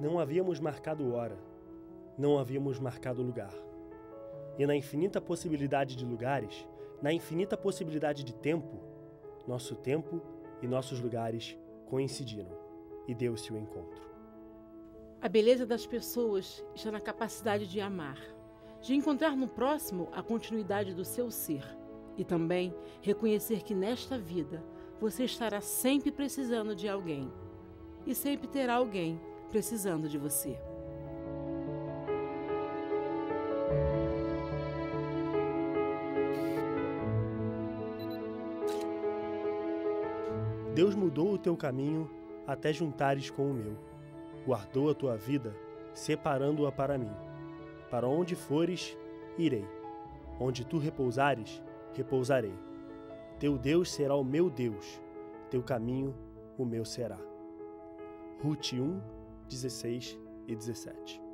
Não havíamos marcado hora, não havíamos marcado lugar. E na infinita possibilidade de lugares, na infinita possibilidade de tempo, nosso tempo e nossos lugares coincidiram e deu-se o encontro. A beleza das pessoas está na capacidade de amar, de encontrar no próximo a continuidade do seu ser e também reconhecer que nesta vida você estará sempre precisando de alguém e sempre terá alguém precisando de você. Deus mudou o teu caminho até juntares com o meu. Guardou a tua vida, separando-a para mim. Para onde fores, irei. Onde tu repousares, repousarei. Teu Deus será o meu Deus, teu caminho o meu será. Rute 1, 16 e 17.